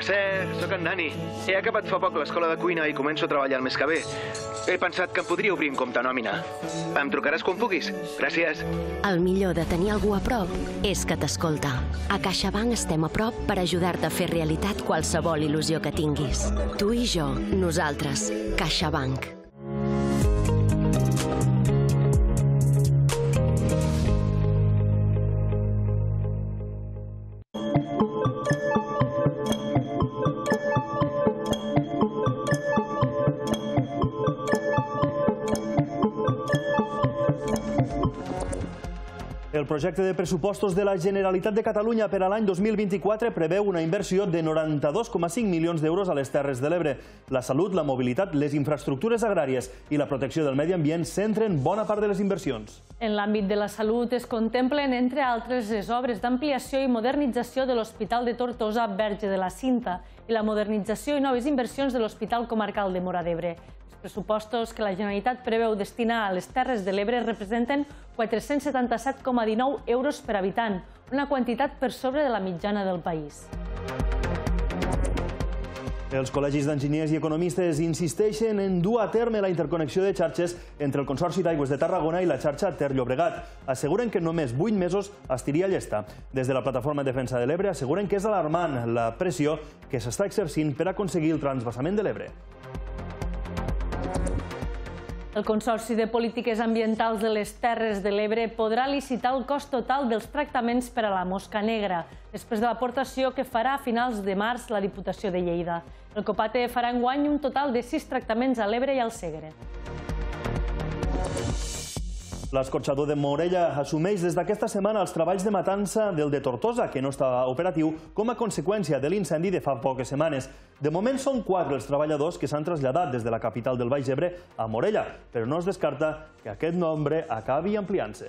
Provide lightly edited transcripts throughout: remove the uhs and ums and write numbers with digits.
Mercè, sóc en Nani. He acabat fa poc l'escola de cuina i començo a treballar el mes que ve. He pensat que em podria obrir un compte nòmina. Em trucaràs quan puguis? Gràcies. El millor de tenir algú a prop és que t'escolta. A CaixaBank estem a prop per ajudar-te a fer realitat qualsevol il·lusió que tinguis. Tu i jo, nosaltres. CaixaBank. El projecte de pressupostos de la Generalitat de Catalunya per a l'any 2024 preveu una inversió de 92,5 milions d'euros a les Terres de l'Ebre. La salut, la mobilitat, les infraestructures agràries i la protecció del medi ambient centren bona part de les inversions. En l'àmbit de la salut es contemplen, entre altres, les obres d'ampliació i modernització de l'Hospital de Tortosa Verge de la Cinta i la modernització i noves inversions de l'Hospital Comarcal de Móra d'Ebre. Els pressupostos que la Generalitat preveu destinar a les Terres de l'Ebre representen 477,19 euros per habitant, una quantitat per sobre de la mitjana del país. Els col·legis d'enginyers i economistes insisteixen en dur a terme la interconnexió de xarxes entre el Consorci d'Aigües de Tarragona i la xarxa Ter-Llobregat. Asseguren que en només 8 mesos estiria llesta. Des de la Plataforma en Defensa de l'Ebre asseguren que és alarmant la pressió que s'està exercint per aconseguir el transvasament de l'Ebre. El Consorci de Polítiques Ambientals de les Terres de l'Ebre podrà licitar el cost total dels tractaments per a la mosca negra, després de l'aportació que farà a finals de març la Diputació de Lleida. El Copate farà enguany un total de 6 tractaments a l'Ebre i al Segre. L'escorxador de Morella assumeix des d'aquesta setmana els treballs de matança del de Tortosa, que no està operatiu, com a conseqüència de l'incendi de fa poques setmanes. De moment són 4 els treballadors que s'han traslladat des de la capital del Baix Ebre a Morella, però no es descarta que aquest nombre acabi ampliant-se.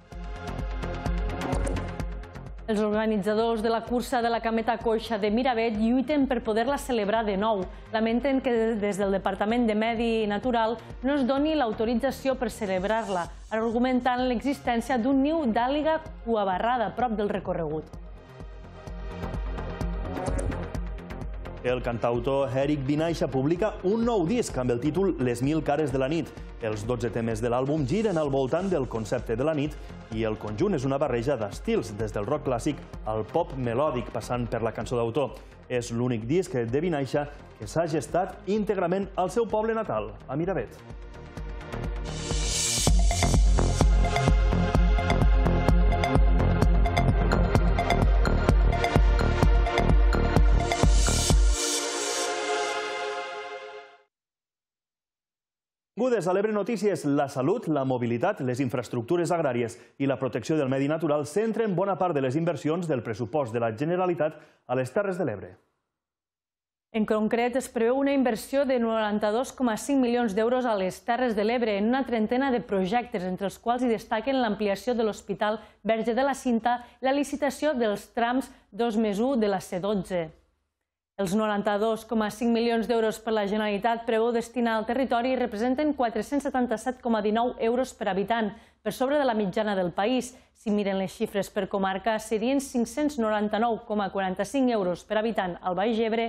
Els organitzadors de la cursa de la Cameta Coixa de Miravet lluiten per poder-la celebrar de nou. Lamenten que des del Departament de Medi Natural no es doni l'autorització per celebrar-la, argumentant l'existència d'un niu d'àliga cuabarrada a prop del recorregut. El cantautor Eric Vinaixa publica un nou disc amb el títol Les 1000 cares de la nit. Els 12 temes de l'àlbum giren al voltant del concepte de la nit i el conjunt és una barreja d'estils, des del rock clàssic al pop melòdic, passant per la cançó d'autor. És l'únic disc de Vinaixa que s'ha gestat íntegrament al seu poble natal, a Miravet. Benvingudes a l'Ebre Notícies. La salut, la mobilitat, les infraestructures agràries i la protecció del medi natural centren bona part de les inversions del pressupost de la Generalitat a les Terres de l'Ebre. En concret, es preveu una inversió de 92,5 milions d'euros a les Terres de l'Ebre en una trentena de projectes, entre els quals hi destaquen l'ampliació de l'Hospital Verge de la Cinta i la licitació dels trams 2+1 de la C12. Els 92,5 milions d'euros per la Generalitat preveu destinar al territori representen 477,19 euros per habitant, per sobre de la mitjana del país. Si miren les xifres per comarca, serien 599,45 euros per habitant al Baix Ebre,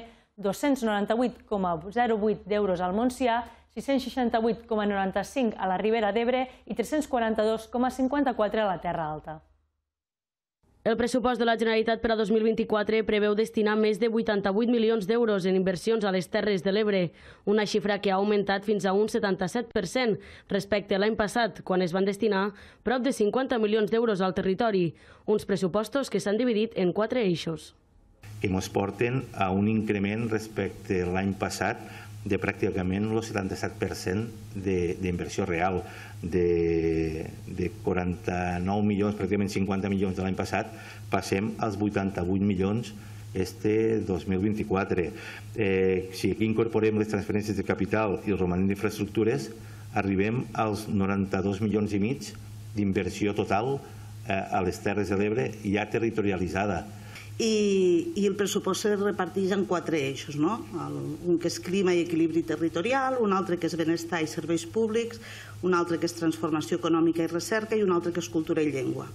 298,08 d'euros al Montsià, 668,95 a la Ribera d'Ebre i 342,54 a la Terra Alta. El pressupost de la Generalitat per a 2024 preveu destinar més de 88 milions d'euros en inversions a les Terres de l'Ebre, una xifra que ha augmentat fins a un 77% respecte a l'any passat, quan es van destinar prop de 50 milions d'euros al territori, uns pressupostos que s'han dividit en 4 eixos. Que ens porten a un increment respecte a l'any passat de pràcticament el 77% d'inversió real, de 49 milions, pràcticament 50 milions de l'any passat, passem als 88 milions este 2024. Si aquí incorporem les transferències de capital i el romanent d'infraestructures, arribem als 92 milions i mig d'inversió total a les Terres de l'Ebre ja territorialitzada. I el pressupost es reparteix en 4 eixos, un que és clima i equilibri territorial, un altre que és benestar i serveis públics, un altre que és transformació econòmica i recerca i un altre que és cultura i llengua.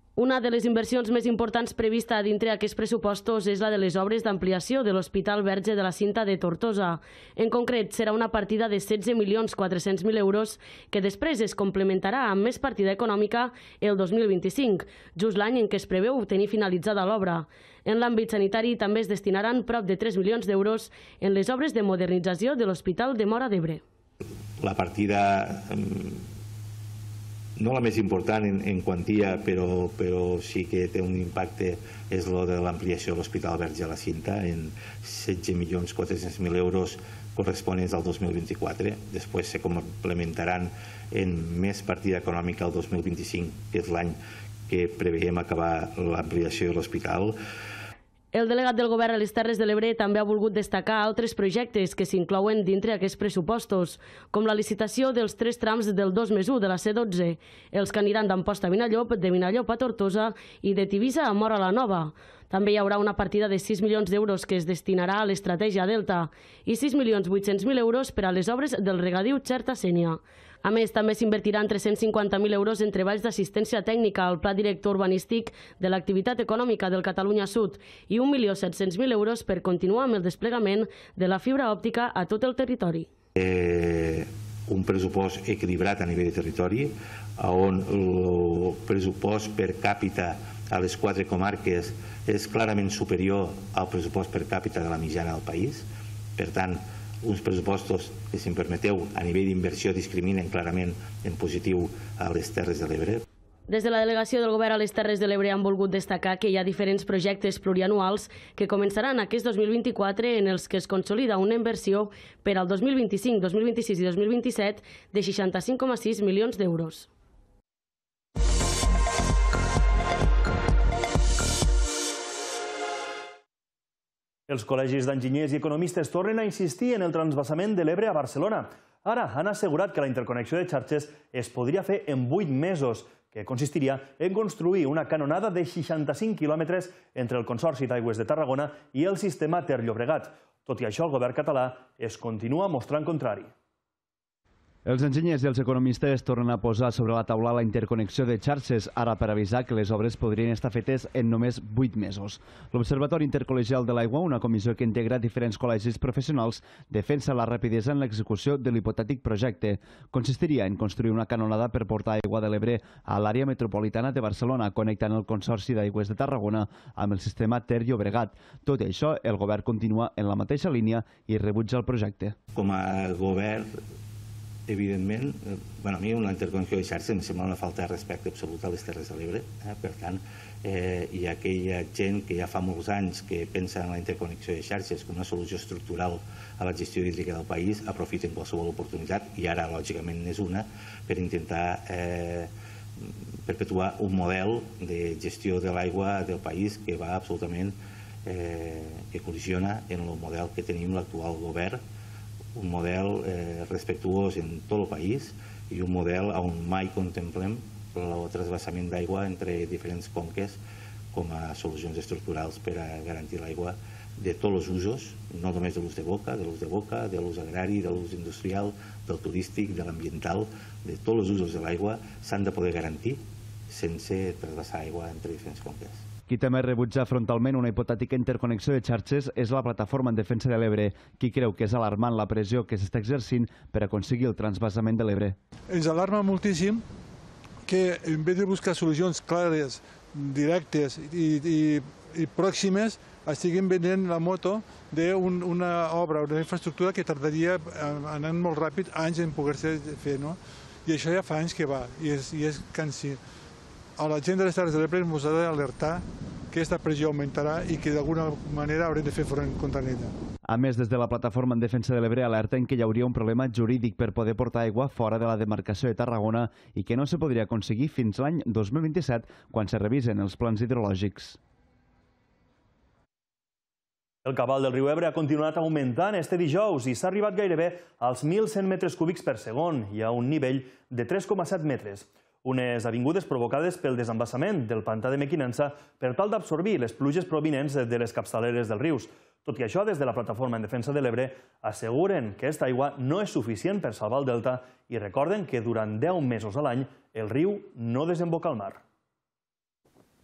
Una de les inversions més importants prevista dintre aquests pressupostos és la de les obres d'ampliació de l'Hospital Verge de la Cinta de Tortosa. En concret, serà una partida de 16.400.000 euros que després es complementarà amb més partida econòmica el 2025, just l'any en què es preveu tenir finalitzada l'obra. En l'àmbit sanitari també es destinaran prop de 3 milions d'euros en les obres de modernització de l'Hospital de Móra d'Ebre. La partida no la més important en quantia, però sí que té un impacte, és la de l'ampliació de l'Hospital Verge de la Cinta en 16.400.000 euros corresponents al 2024. Després se complementaran en més partida econòmica el 2025, que és l'any que preveiem acabar l'ampliació de l'hospital. El delegat del govern a les Terres de l'Ebre també ha volgut destacar altres projectes que s'inclouen dintre aquests pressupostos, com la licitació dels 3 trams del 2+1 de la C12, els que aniran d'Amposta a Vinallop, de Vinallop a Tortosa i de Tivissa a Móra la Nova. També hi haurà una partida de 6 milions d'euros que es destinarà a l'estratègia Delta i 6.800.000 euros per a les obres del regadiu Xerta-Sénia. A més, també s'invertiran 350.000 euros en treballs d'assistència tècnica al Pla Director Urbanístic de l'Activitat Econòmica del Catalunya Sud i 1.700.000 euros per continuar amb el desplegament de la fibra òptica a tot el territori. Un pressupost equilibrat a nivell de territori, on el pressupost per càpita a les 4 comarques és clarament superior al pressupost per càpita de la mitjana del país. Per tant, uns pressupostos que, si em permeteu, a nivell d'inversió discriminen clarament en positiu a les Terres de l'Ebre. Des de la delegació del govern a les Terres de l'Ebre han volgut destacar que hi ha diferents projectes plurianuals que començaran aquest 2024 en els que es consolida una inversió per al 2025, 2026 i 2027 de 65,6 milions d'euros. Els col·legis d'enginyers i economistes tornen a insistir en el transvasament de l'Ebre a Barcelona. Ara han assegurat que la interconnexió de xarxes es podria fer en 8 mesos, que consistiria en construir una canonada de 65 quilòmetres entre el Consorci d'Aigües de Tarragona i el sistema Ter-Llobregat. Tot i això, el govern català es continua mostrant contrari. Els enginyers i els economistes tornen a posar sobre la taula la interconnexió de xarxes, ara per avisar que les obres podrien estar fetes en només 8 mesos. L'Observatori Intercol·legial de l'Aigua, una comissió que integra diferents col·legis professionals, defensa la rapidesa en l'execució de l'hipotètic projecte. Consistiria en construir una canonada per portar aigua de l'Ebre a l'àrea metropolitana de Barcelona, connectant el Consorci d'Aigües de Tarragona amb el sistema Ter-Llobregat. Tot i això, el govern continua en la mateixa línia i rebutja el projecte. Com a govern, evidentment, a mi una interconnexió de xarxes em sembla una falta de respecte absoluta a les Terres de l'Ebre. Per tant, hi ha aquella gent que ja fa molts anys que pensa en la interconnexió de xarxes com una solució estructural a la gestió hídrica del país, aprofiten qualsevol oportunitat, i ara, lògicament, n'és una, per intentar perpetuar un model de gestió de l'aigua del país que va absolutament, que col·lisiona en el model que tenim l'actual govern, un model respectuós en tot el país i un model on mai contemplem el transvasament d'aigua entre diferents conques com a solucions estructurals per a garantir l'aigua de tots els usos, no només de l'ús de boca, de l'ús agrari, de l'ús industrial, del turístic, de l'ambiental, de tots els usos de l'aigua s'han de poder garantir sense transvasar aigua entre diferents conques. Qui també rebutja frontalment una hipotètica interconnexió de xarxes és la Plataforma en Defensa de l'Ebre, qui creu que és alarmant la pressió que s'està exercint per aconseguir el transvasament de l'Ebre. Ens alarma moltíssim que en vez de buscar solucions clares, directes i pròximes, estiguin venent la moto d'una obra, una infraestructura que tardaria, anant molt ràpid, anys en poder-se fer. I això ja fa anys que va, i és cansí. A la gent de les Terres de l'Ebre ens ha d'alertar que aquesta pressió augmentarà i que d'alguna manera haurem de fer front contra ella. A més, des de la Plataforma en Defensa de l'Ebre alerten que hi hauria un problema jurídic per poder portar aigua fora de la demarcació de Tarragona i que no se podria aconseguir fins l'any 2027, quan se revisen els plans hidrològics. El cabal del riu Ebre ha continuat augmentant este dijous i s'ha arribat gairebé als 1.100 metres cúbics per segon i a un nivell de 3,7 metres. Unes avingudes provocades pel desembassament del pantà de Mequinensa per tal d'absorbir les pluges provinents de les capçaleres dels rius. Tot i això, des de la Plataforma en Defensa de l'Ebre asseguren que aquesta aigua no és suficient per salvar el delta i recorden que durant 10 mesos a l'any el riu no desemboca al mar.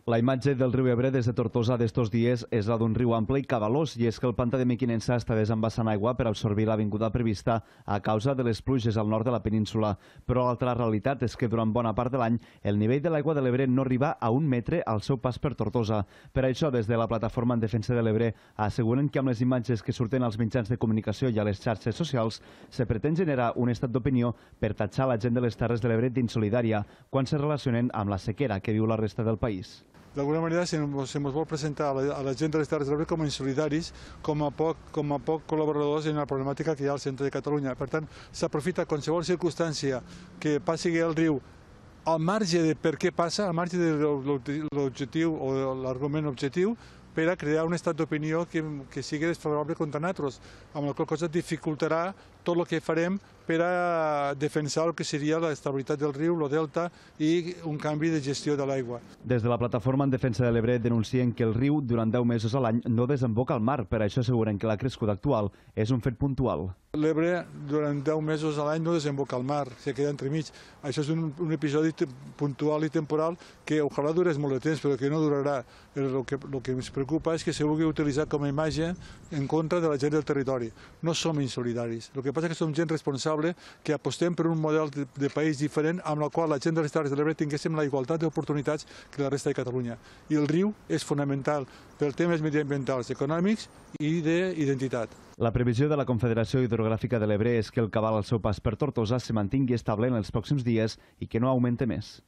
La imatge del riu Ebre des de Tortosa d'estos dies és la d'un riu ample i cabalós, i és que el pantà de Mequinensa està desembassant aigua per absorbir l'avinguda prevista a causa de les pluges al nord de la península. Però l'altra realitat és que durant bona part de l'any el nivell de l'aigua de l'Ebre no arriba a 1 metre al seu pas per Tortosa. Per això, des de la Plataforma en Defensa de l'Ebre asseguren que amb les imatges que surten als mitjans de comunicació i a les xarxes socials se pretén generar un estat d'opinió per tatxar la gent de les Terres de l'Ebre d'insolidària quan se relacionen amb la sequera que viu la resta del país. D'alguna manera se ens vol presentar a la gent de les Terres de l'Ebre com a insolidaris, com a poc col·laboradors en la problemàtica que hi ha al centre de Catalunya. Per tant, s'aprofita qualsevol circumstància que passi el riu al marge de per què passa, al marge de l'objectiu o l'argument objectiu, per a crear un estat d'opinió que sigui desfavorable contra nosaltres, amb la qual cosa dificultarà tot el que farem per a defensar el que seria l'estabilitat del riu, el delta i un canvi de gestió de l'aigua. Des de la Plataforma en Defensa de l'Ebre denuncien que el riu durant 10 mesos a l'any no desemboca al mar, per això asseguren que la crescuda actual és un fet puntual. L'Ebre durant 10 mesos a l'any no desemboca al mar, se queda entremig. Això és un episodi puntual i temporal que ojalà durés molt de temps, però que no durarà. El que ens preocupa és que se vulgui utilitzar com a imatge en contra de la gent del territori. No som insolidaris. El que passa és que som gent responsable, que apostem per un model de país diferent amb el qual la gent de les Terres de l'Ebre tinguéssim la igualtat d'oportunitats que la resta de Catalunya. I el riu és fonamental per temes mediambientals, econòmics i d'identitat. La previsió de la Confederació Hidrogràfica de l'Ebre és que el cabal al seu pas per Tortosa se mantingui estable en els pròxims dies i que no augmente més.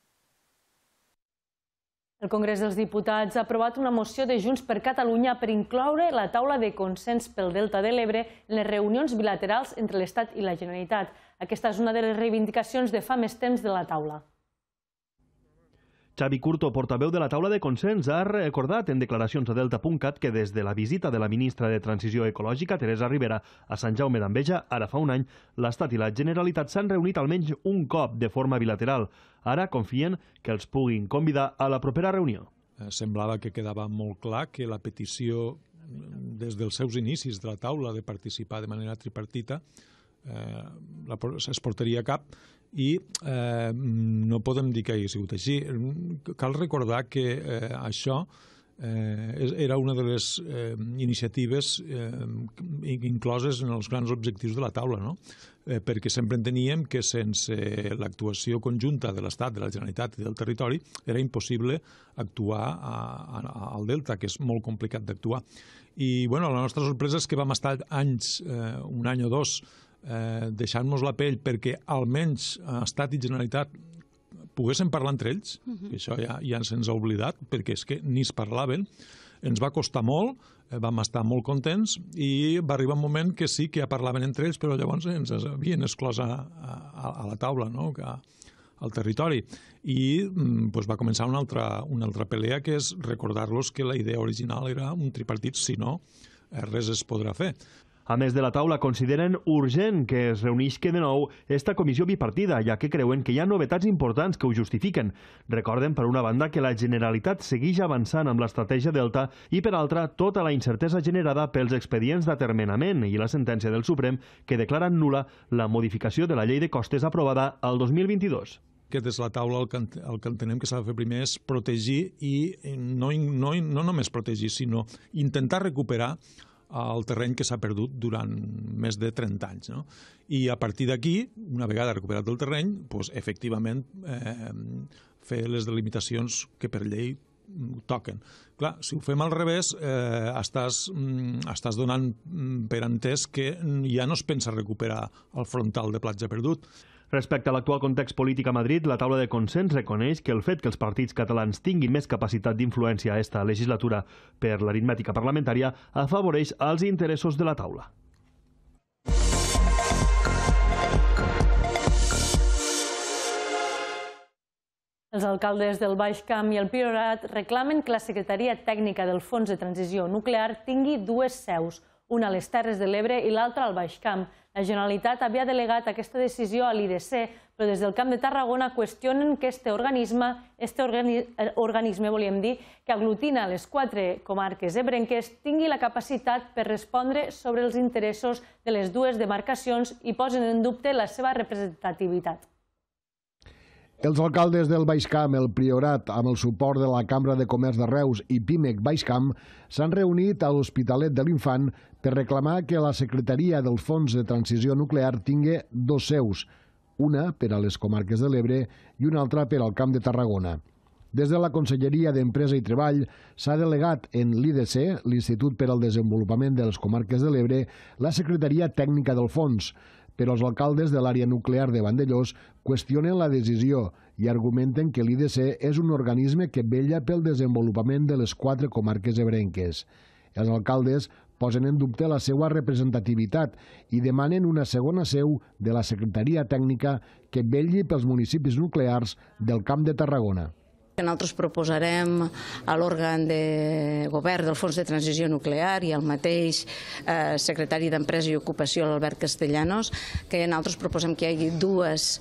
El Congrés dels Diputats ha aprovat una moció de Junts per Catalunya per incloure la taula de consens pel Delta de l'Ebre en les reunions bilaterals entre l'Estat i la Generalitat. Aquesta és una de les reivindicacions de fa més temps de la taula. Xavi Curto, portaveu de la taula de consens, ha recordat en declaracions a Delta.cat que des de la visita de la ministra de Transició Ecològica, Teresa Ribera, a Sant Jaume d'Enveja, ara fa un any, l'Estat i la Generalitat s'han reunit almenys un cop de forma bilateral. Ara confien que els puguin convidar a la propera reunió. Semblava que quedava molt clar que la petició des dels seus inicis de la taula de participar de manera tripartita es portaria a cap i no podem dir que hagi sigut així. Cal recordar que això era una de les iniciatives incloses en els grans objectius de la taula, no? Perquè sempre enteníem que sense l'actuació conjunta de l'Estat, de la Generalitat i del territori era impossible actuar al Delta, que és molt complicat d'actuar. I la nostra sorpresa és que vam estar anys, un any o dos, deixant-nos la pell perquè almenys Estat i Generalitat poguessin parlar entre ells, que això ja se'ns ha oblidat, perquè és que ni es parlaven, ens va costar molt, vam estar molt contents i va arribar un moment que sí que ja parlaven entre ells, però llavors ens havien exclòs a la taula, al territori. I va començar una altra pelea, que és recordar-los que la idea original era un tripartit, si no, res es podrà fer. A més de la taula, consideren urgent que es reunisca de nou esta comissió bipartida, ja que creuen que hi ha novetats importants que ho justifiquen. Recorden, per una banda, que la Generalitat segueix avançant amb l'estratègia Delta i, per altra, tota la incertesa generada pels expedients d'atermenament i la sentència del Suprem que declaren nul·la la modificació de la llei de costes aprovada al 2022. Que des de la taula el que entenem que s'ha de fer primer és protegir i no només protegir, sinó intentar recuperar el terreny que s'ha perdut durant més de 30 anys. I a partir d'aquí, una vegada recuperat el terreny, efectivament fer les delimitacions que per llei toquen. Clar, si ho fem al revés, estàs donant per entès que ja no es pensa recuperar el frontal de platja perdut. Respecte a l'actual context polític a Madrid, la taula de consens reconeix que el fet que els partits catalans tinguin més capacitat d'influència a esta legislatura per l'aritmètica parlamentària afavoreix els interessos de la taula. Els alcaldes del Baix Camp i el Priorat reclamen que la Secretaria Tècnica del Fons de Transició Nuclear tingui dues seus, una a les Terres de l'Ebre i l'altra al Baix Camp. La Generalitat havia delegat aquesta decisió a l'IDC, però des del Camp de Tarragona qüestionen que este organisme, volíem dir, que aglutina les 4 comarques ebrenques, tingui la capacitat per respondre sobre els interessos de les dues demarcacions i posen en dubte la seva representativitat. Els alcaldes del Baix Camp, el Priorat, amb el suport de la Cambra de Comerç de Reus i Pimec Baix Camp, s'han reunit a l'Hospitalet de l'Infant per reclamar que la Secretaria del Fons de Transició Nuclear tingui dos seus, una per a les comarques de l'Ebre i una altra per al Camp de Tarragona. Des de la Conselleria d'Empresa i Treball s'ha delegat en l'IDC, l'Institut per al Desenvolupament de les Comarques de l'Ebre, la Secretaria Tècnica del Fons, però els alcaldes de l'àrea nuclear de Vandellòs qüestionen la decisió i argumenten que l'IDC és un organisme que vetlla pel desenvolupament de les 4 comarques ebrenques. Els alcaldes posen en dubte la seva representativitat i demanen una segona seu de la Secretaria Tècnica que vetlli pels municipis nuclears del Camp de Tarragona. Nosaltres proposarem a l'òrgan de govern del Fons de Transició Nuclear i al mateix secretari d'Empresa i Ocupació, l'Albert Castellanos, que nosaltres proposem que hi hagi dues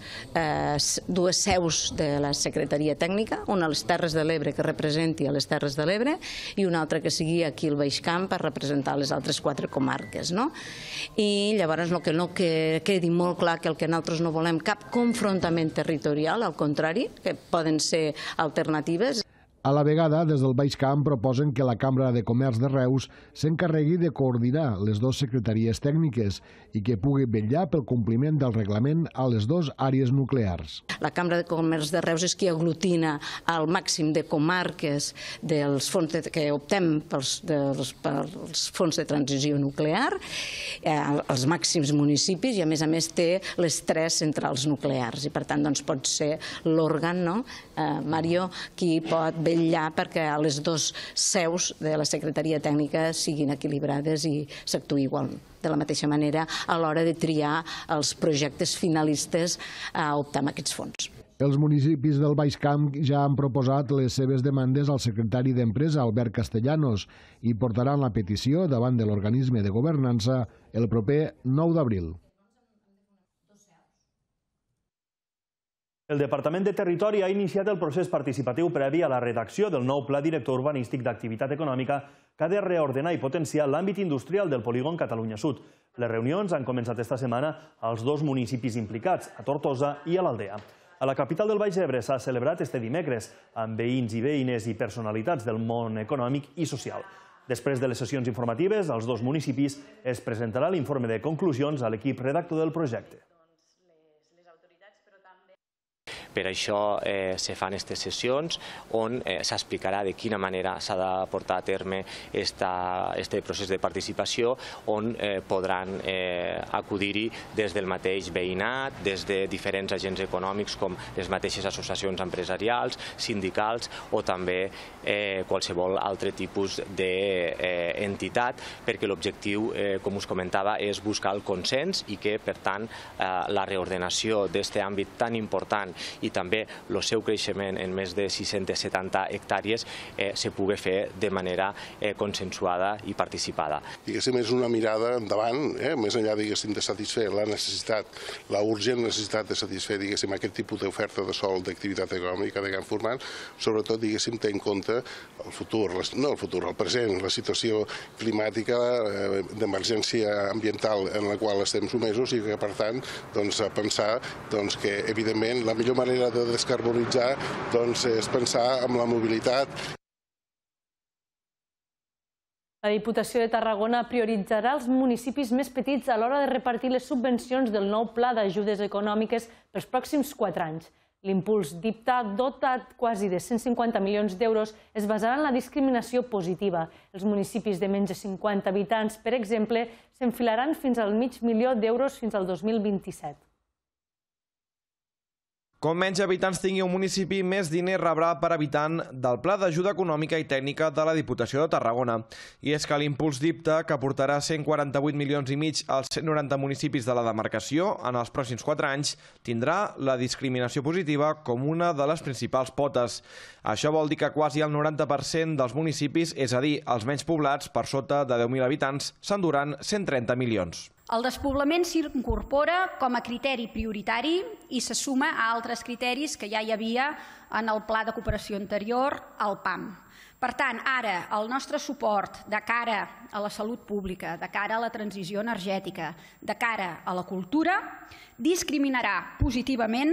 seus de la Secretaria Tècnica, una a les Terres de l'Ebre que representi a les Terres de l'Ebre i una altra que sigui aquí al Baix Camp per representar les altres 4 comarques. I llavors que quedi molt clar que el que nosaltres no volem cap confrontament territorial, al contrari, que poden ser alternatives. A la vegada, des del Baix Camp proposen que la Cambra de Comerç de Reus s'encarregui de coordinar les 2 secretaries tècniques i que pugui vetllar pel compliment del reglament a les 2 àrees nuclears. La Cambra de Comerç de Reus és qui aglutina el màxim de comarques dels fons que optem pels fons de transició nuclear, els màxims municipis, i a més té les 3 centrals nuclears. I per tant pot ser l'òrgan, Mario, qui pot vetllar perquè les 2 seus de la Secretaria Tècnica siguin equilibrades i s'actuï igual de la mateixa manera a l'hora de triar els projectes finalistes a optar amb aquests fons. Els municipis del Baix Camp ja han proposat les seves demandes al secretari d'Empresa, Albert Castellanos, i portaran la petició davant de l'organisme de governança el proper 9 d'abril. El Departament de Territori ha iniciat el procés participatiu previ a la redacció del nou Pla Director Urbanístic d'Activitat Econòmica que ha de reordenar i potenciar l'àmbit industrial del polígon Catalunya Sud. Les reunions han començat esta setmana als 2 municipis implicats, a Tortosa i a l'Aldea. A la capital del Baix Ebre s'ha celebrat este dimecres amb veïns i veïnes i personalitats del món econòmic i social. Després de les sessions informatives, als 2 municipis es presentarà l'informe de conclusions a l'equip redactor del projecte. Per això se fan aquestes sessions on s'explicarà de quina manera s'ha de portar a terme aquest procés de participació, on podran acudir-hi des del mateix veïnat, des de diferents agents econòmics com les mateixes associacions empresarials, sindicals o també qualsevol altre tipus d'entitat, perquè l'objectiu, com us comentava, és buscar el consens i que, per tant, la reordenació d'aquest àmbit tan important i també el seu creixement en més de 670 hectàrees se pugui fer de manera consensuada i participada. Diguéssim, és una mirada endavant, més enllà, diguéssim, de satisfer la necessitat, la urgent necessitat de satisfer, diguéssim, aquest tipus d'oferta de sòl d'activitat econòmica de gran format, sobretot, diguéssim, té en compte el futur, no el futur, el present, la situació climàtica d'emergència ambiental en la qual estem somesos i que, per tant, pensar que, evidentment, la millor manera de descarbonitzar és pensar en la mobilitat. La Diputació de Tarragona prioritzarà els municipis més petits a l'hora de repartir les subvencions del nou Pla d'Ajudes Econòmiques pels pròxims 4 anys. L'impuls DIPTA, dotat quasi de 150 milions d'euros, es basarà en la discriminació positiva. Els municipis de menys de 50 habitants, per exemple, s'enfilaran fins al $500.000 d'euros fins al 2027. Com menys habitants tingui un municipi, més diners rebrà per habitant del Pla d'Ajuda Econòmica i Tècnica de la Diputació de Tarragona. I és que l'impuls DIPTA, que aportarà 148,5 milions als 190 municipis de la demarcació en els pròxims 4 anys, tindrà la discriminació positiva com una de les principals potes. Això vol dir que quasi el 90% dels municipis, és a dir, els menys poblats per sota de 10.000 habitants, s'enduran 130 milions. El despoblament s'incorpora com a criteri prioritari i se suma a altres criteris que ja hi havia en el Pla de Cooperació anterior, el PAM. Per tant, ara el nostre suport de cara a la salut pública, de cara a la transició energètica, de cara a la cultura, discriminarà positivament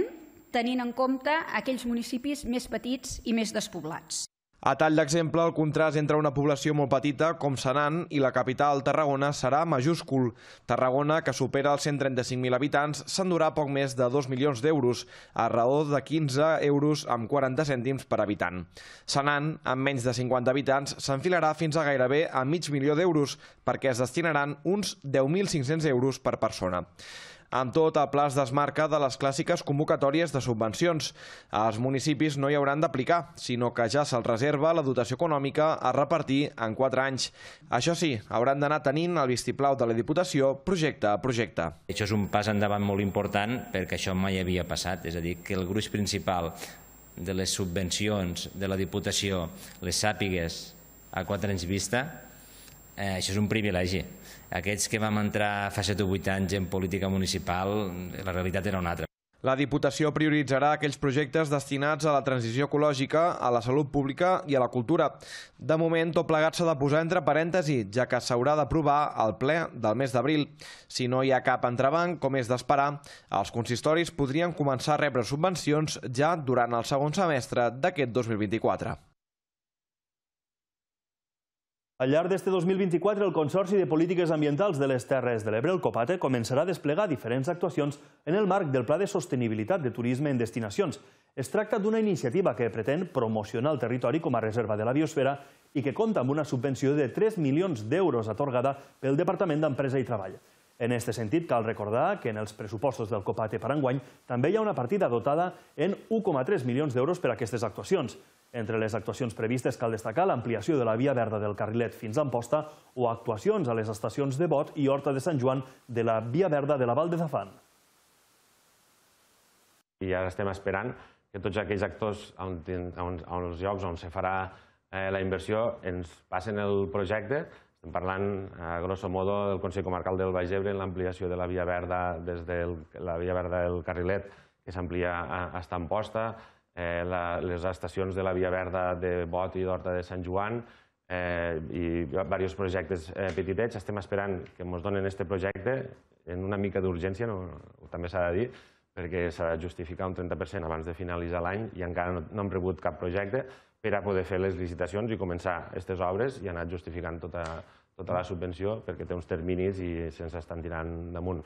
tenint en compte aquells municipis més petits i més despoblats. A tall d'exemple, el contrast entre una població molt petita, com Senan, i la capital, Tarragona, serà majúscul. Tarragona, que supera els 135.000 habitants, s'endurà poc més de 2 milions d'euros, a raó de 15 euros amb 40 cèntims per habitant. Senan, amb menys de 50 habitants, s'enfilarà fins a gairebé a mig milió d'euros, perquè es destinaran uns 10.500 euros per persona. Amb tot, el pla es desmarca de les clàssiques convocatòries de subvencions. Els municipis no hi hauran d'aplicar, sinó que ja se'ls reserva la dotació econòmica a repartir en 4 anys. Això sí, hauran d'anar tenint el vistiplau de la Diputació projecte a projecte. Això és un pas endavant molt important perquè això mai havia passat, és a dir, que el gruix principal de les subvencions de la Diputació les sàpigues a 4 anys vista, això és un privilegi. Aquells que vam entrar fa 7 o 8 anys en política municipal, la realitat era una altra. La Diputació prioritzarà aquells projectes destinats a la transició ecològica, a la salut pública i a la cultura. De moment, tot plegat s'ha de posar entre parèntesis, ja que s'haurà d'aprovar al ple del mes d'abril. Si no hi ha cap entrebanc, com és d'esperar, els consistoris podrien començar a rebre subvencions ja durant el segon semestre d'aquest 2024. Al llarg d'este 2024, el Consorci de Polítiques Ambientals de les Terres de l'Ebre, el COPATE, començarà a desplegar diferents actuacions en el marc del Pla de Sostenibilitat de Turisme en Destinacions. Es tracta d'una iniciativa que pretén promocionar el territori com a reserva de la biosfera i que compta amb una subvenció de 3 milions d'euros atorgada pel Departament d'Empresa i Treball. En aquest sentit, cal recordar que en els pressupostos del COPATE per enguany també hi ha una partida dotada en 1,3 milions d'euros per a aquestes actuacions. Entre les actuacions previstes cal destacar l'ampliació de la via verda del Carrilet fins a Amposta o actuacions a les estacions de Bot i Horta de Sant Joan de la via verda de la Val de Zafán. I ara estem esperant que tots aquells actors als llocs on se farà la inversió ens passen el projecte. Estem parlant, a grosso modo, del Consell Comarcal del Baix Ebre en l'ampliació de la via verda des de la via verda del Carrilet, que s'amplia a Amposta, les estacions de la via verda de Bot i d'Horta de Sant Joan i diversos projectes petitets. Estem esperant que ens donen aquest projecte en una mica d'urgència, també s'ha de dir, perquè s'ha de justificar un 30% abans de finalitzar l'any i encara no hem rebut cap projecte per a poder fer les licitacions i començar aquestes obres i anar justificant tota la subvenció perquè té uns terminis i se'ns estan tirant damunt.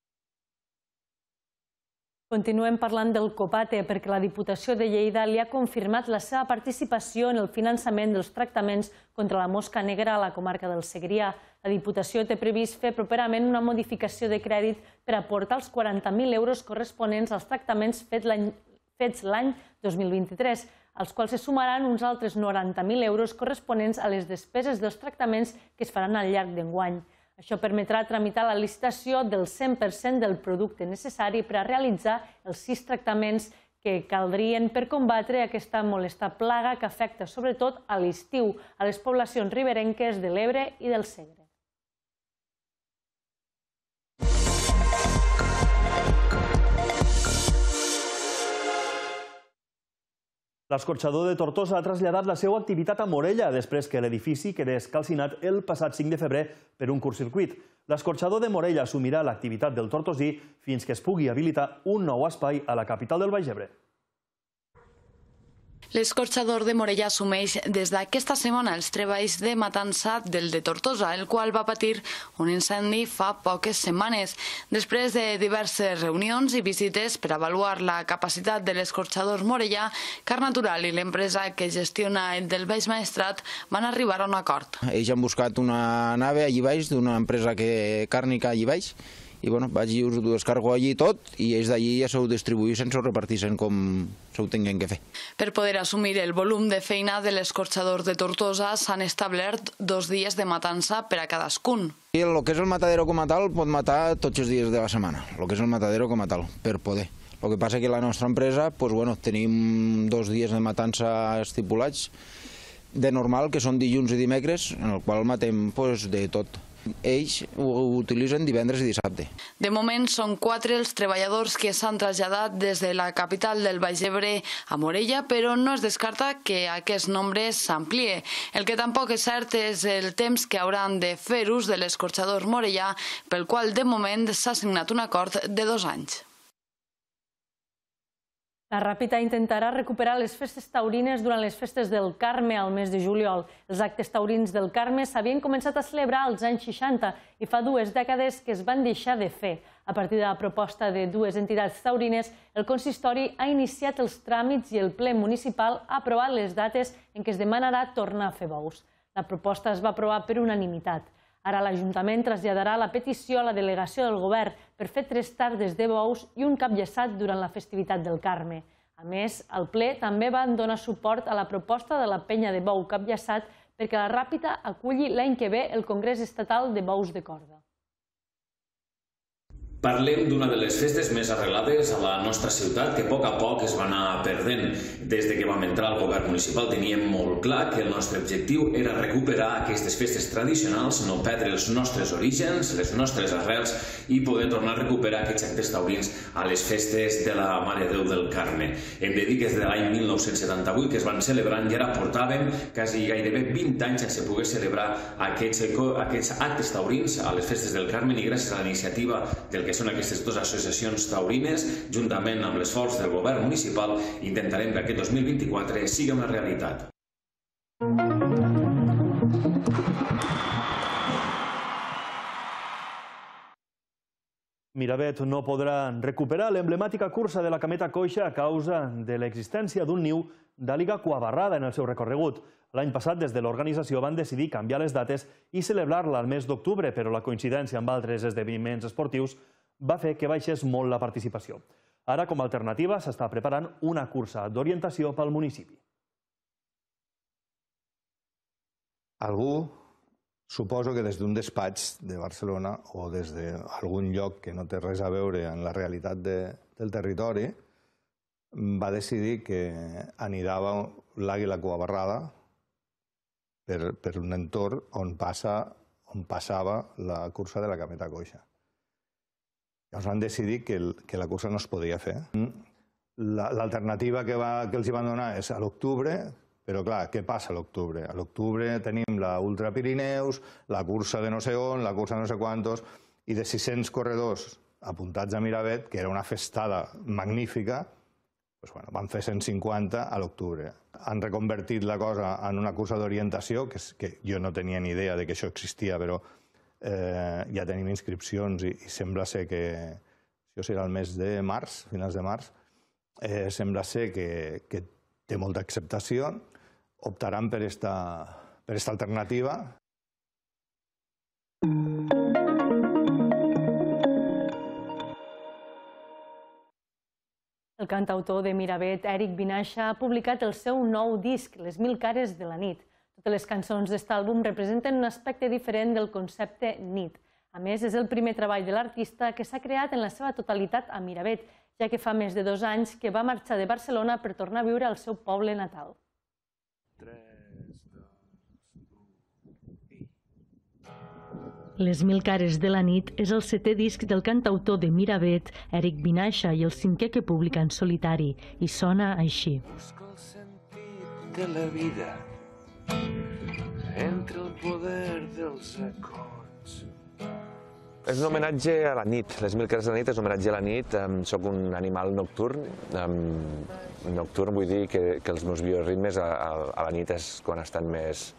Continuem parlant del COPATE perquè la Diputació de Lleida li ha confirmat la seva participació en el finançament dels tractaments contra la mosca negra a la comarca del Segrià. La Diputació té previst fer properament una modificació de crèdit per aportar els 40.000 euros corresponents als tractaments fets l'any 2023, als quals se sumaran uns altres 90.000 euros corresponents a les despeses dels tractaments que es faran al llarg d'enguany. Això permetrà tramitar la licitació del 100% del producte necessari per a realitzar els 6 tractaments que caldrien per combatre aquesta molesta plaga que afecta sobretot a l'estiu a les poblacions riberenques de l'Ebre i del Segre. L'escorxador de Tortosa ha traslladat la seva activitat a Morella després que l'edifici quedés calcinat el passat 5 de febrer per un curtcircuit. L'escorxador de Morella assumirà l'activitat del tortosí fins que es pugui habilitar un nou espai a la capital del Baix Ebre. L'escorxador de Morella assumeix des d'aquesta setmana els treballs de matança del de Tortosa, el qual va patir un incendi fa poques setmanes. Després de diverses reunions i visites per avaluar la capacitat de l'escorxador Morella, Car Natural i l'empresa que gestiona el del Baix Maestrat van arribar a un acord. Ells han buscat una nave allí baix, d'una empresa càrnica allí baix, i vaig i us ho descargo allí tot i ells d'allí ja s'ho distribuïssin, s'ho repartissin com s'ho tinguin que fer. Per poder assumir el volum de feina de l'escorxador de Tortosa s'han establert 2 dies de matança per a cadascun. El que és el matadero com a tal pot matar tots els dies de la setmana, el que és el matadero com a tal, per poder. El que passa que la nostra empresa, tenim 2 dies de matança estipulats de normal, que són dilluns i dimecres, en el qual matem de tot. Ells ho utilitzen divendres i dissabte. De moment són 4 els treballadors que s'han traslladat des de la capital del Baix Ebre a Morella, però no es descarta que aquest nombre s'amplie. El que tampoc és cert és el temps que hauran de fer ús de l'escorxador morellà, pel qual de moment s'ha signat un acord de 2 anys. La Ràpita intentarà recuperar les festes taurines durant les festes del Carme al mes de juliol. Els actes taurins del Carme s'havien començat a celebrar als anys 60 i fa 2 dècades que es van deixar de fer. A partir de la proposta de 2 entitats taurines, el consistori ha iniciat els tràmits i el ple municipal ha aprovat les dates en què es demanarà tornar a fer bous. La proposta es va aprovar per unanimitat. Ara l'Ajuntament traslladarà la petició a la delegació del Govern per fer 3 tardes de bous i un capllaçat durant la festivitat del Carme. A més, el ple també va donar suport a la proposta de la penya de bou capllaçat perquè la Ràpita aculli l'any que ve el Congrés Estatal de Bous de Corda. Parlem d'una de les festes més arrelades a la nostra ciutat que a poc es va anar perdent. Des que vam entrar al govern municipal teníem molt clar que el nostre objectiu era recuperar aquestes festes tradicionals, no perdre els nostres orígens, les nostres arrels i poder tornar a recuperar aquests actes taurins a les festes de la Mare de Déu del Carme. Hem de dir que des de l'any 1978 que es van celebrant i ara portàvem quasi gairebé 20 anys sense poder celebrar aquests actes taurins a les festes del Carme i gràcies a la iniciativa del que són aquestes 2 associacions taurines, juntament amb l'esforç del govern municipal, intentarem que aquest 2024 sigui una realitat. Miravet no podrà recuperar l'emblemàtica cursa de la Cameta Coixa a causa de l'existència d'un niu d'àliga cuabarrada en el seu recorregut. L'any passat, des de l'organització, van decidir canviar les dates i celebrar-la al mes d'octubre, però la coincidència amb altres esdeveniments esportius va fer que baixés molt la participació. Ara, com a alternativa, s'està preparant una cursa d'orientació pel municipi. Algú, suposo que des d'un despatx de Barcelona o des d'algun lloc que no té res a veure amb la realitat del territori, va decidir que anidava l'àguila cuabarrada per un entorn on passava la cursa de la Cameta Coixa. Llavors van decidir que la cursa no es podia fer. L'alternativa que els van donar és a l'octubre, però clar, què passa a l'octubre? A l'octubre tenim la Ultra Pirineus, la cursa de no sé on, la cursa de no sé quantos, i de 600 corredors apuntats a Miravet, que era una festada magnífica, van fer 150 a l'octubre. Han reconvertit la cosa en una cursa d'orientació, que jo no tenia ni idea que això existia, però ja tenim inscripcions i sembla ser que això serà el mes de març, finals de març, sembla ser que té molta acceptació, optaran per aquesta alternativa. El cantautor de Miravet, Èric Vinaixa, ha publicat el seu nou disc, Les 1000 cares de la nit. Totes les cançons d'este àlbum representen un aspecte diferent del concepte nit. A més, és el primer treball de l'artista que s'ha creat en la seva totalitat a Miravet, ja que fa més de 2 anys que va marxar de Barcelona per tornar a viure al seu poble natal. Les 1000 cares de la nit és el 7è disc del cantautor de Miravet, Èric Vinaixa, i el 5è que publica en solitari, i sona així. Busco el sentit de la vida entre el poder dels acords. És un homenatge a la nit. Les 1000 cares de la nit és un homenatge a la nit. Soc un animal nocturn. Nocturn vull dir que els meus bioritmes a la nit és quan estan més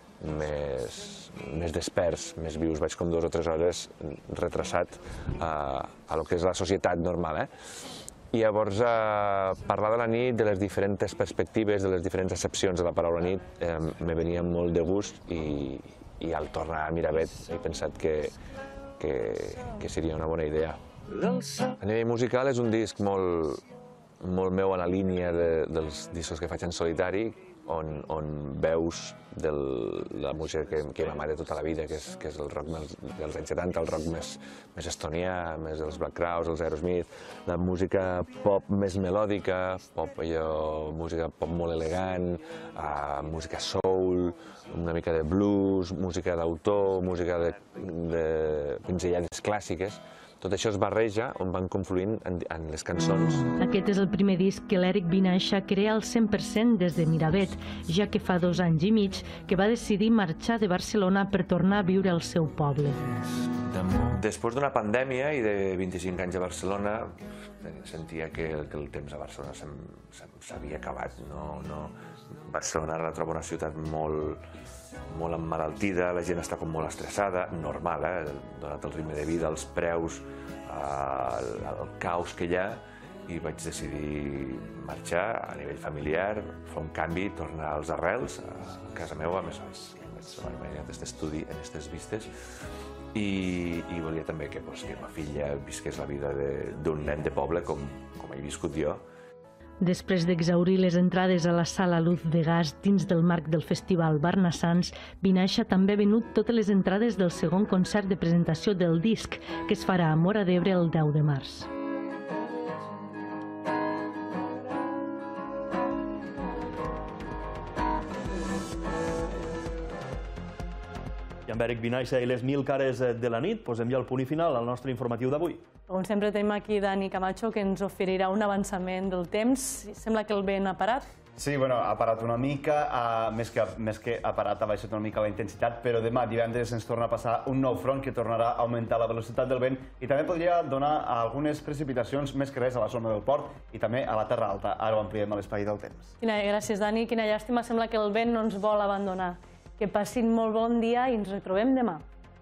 desperts, més vius. Vaig com 2 o 3 hores retrasat a lo que és la societat normal. I llavors parlar de la nit, de les diferents perspectives, de les diferents accepcions de la paraula nit, me venia molt de gust i al tornar a Miravet he pensat que seria una bona idea. A nivell musical és un disc molt meu a la línia dels discos que faig en solitari, on veus de la música que m'amara tota la vida, que és el rock dels anys 70, el rock més estonià, més dels Black Crowes, els Aerosmith, la música pop més melòdica, música pop molt elegant, música soul, una mica de blues, música d'autor, música de pinzellades clàssiques. Tot això es barreja on van confluint en les cançons. Aquest és el primer disc que l'Èric Vinaixa crea al 100% des de Miravet, ja que fa 2 anys i mig que va decidir marxar de Barcelona per tornar a viure al seu poble. Després d'una pandèmia i de 25 anys a Barcelona, sentia que el temps a Barcelona s'havia acabat. Barcelona ara la trobo una ciutat molt emmalaltida, la gent està com molt estressada, normal, donat el ritme de vida, els preus, el caos que hi ha, i vaig decidir marxar a nivell familiar, fer un canvi, tornar als arrels, a casa meva, a més vaig imaginar aquest estudi en aquestes vistes, i volia també que ma filla visqués la vida d'un nen de poble com he viscut jo. Després d'exhaurir les entrades a la Sala Luz de Gas dins del marc del Festival Barnassans, Vinaixa també ha venut totes les entrades del segon concert de presentació del disc, que es farà a Móra d'Ebre el 10 de març. I amb Eric Vinaixa i les 1000 cares de la nit posem ja el punt i final al nostre informatiu d'avui. Com sempre tenim aquí Dani Camacho, que ens oferirà un avançament del temps. Sembla que el vent ha parat. Sí, ha parat una mica, més que ha parat, ha baixat una mica la intensitat, però demà, divendres, ens torna a passar un nou front que tornarà a augmentar la velocitat del vent i també podria donar algunes precipitacions, més que res, a la zona del port i també a la Terra Alta. Ara ho ampliem a l'espai del temps. Gràcies, Dani. Quina llàstima, sembla que el vent no ens vol abandonar. Que passin molt bon dia i ens retrobem demà.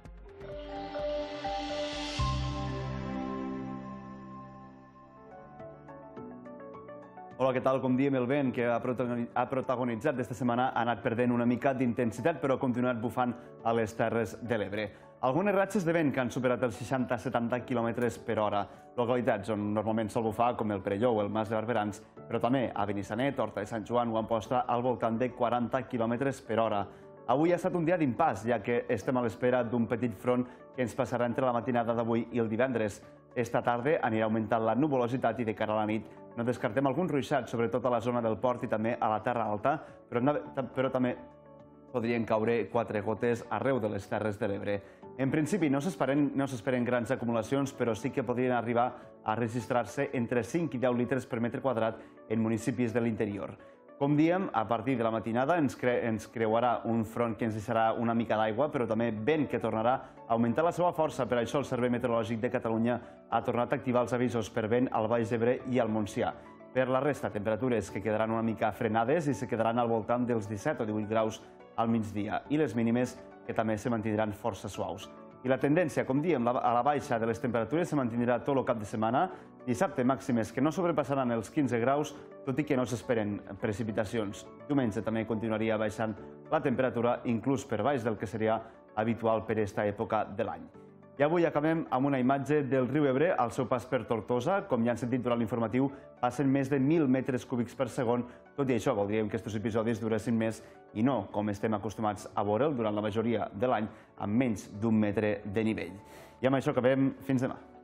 Hola, què tal? Com diem, el vent que ha protagonitzat aquesta setmana ha anat perdent una mica d'intensitat, però ha continuat bufant a les Terres de l'Ebre. Algunes ratxes de vent que han superat els 60-70 km per hora. Localitats on normalment sol bufar, com el Perelló o el Mas de Barberans, però també a Benissanet, Horta de Sant Joan o Amposta, al voltant de 40 km per hora. Avui ha estat un dia d'impàs, ja que estem a l'espera d'un petit front que ens passarà entre la matinada d'avui i el divendres. Esta tarda anirà augmentant la nuvolositat i de cara a la nit no descartem algun ruixat, sobretot a la zona del port i també a la Terra Alta, però també podrien caure 4 gotes arreu de les Terres de l'Ebre. En principi no s'esperen grans acumulacions, però sí que podrien arribar a registrar-se entre 5 i 10 litres per metre quadrat en municipis de l'interior. Com diem, a partir de la matinada ens creuarà un front que ens deixarà una mica d'aigua, però també vent que tornarà a augmentar la seva força. Per això el Servei Meteorològic de Catalunya ha tornat a activar els avisos per vent al Baix Ebre i al Montsià. Per la resta, temperatures que quedaran una mica frenades i se quedaran al voltant dels 17 o 18 graus al migdia, i les mínimes que també se mantindran força suaus. I la tendència, com diem, a la baixa de les temperatures se mantindrà tot el cap de setmana. Dissabte màximes que no sobrepassaran els 15 graus, tot i que no s'esperen precipitacions. Diumenge també continuaria baixant la temperatura, inclús per baix del que seria habitual per aquesta època de l'any. I avui acabem amb una imatge del riu Ebre al seu pas per Tortosa. Com ja han sentit durant l'informatiu, passen més de 1.000 metres cúbics per segon. Tot i això, voldríem que aquests episodis duressin més i no, com estem acostumats a veure'l durant la majoria de l'any, amb menys d'un metre de nivell. I amb això acabem. Fins demà.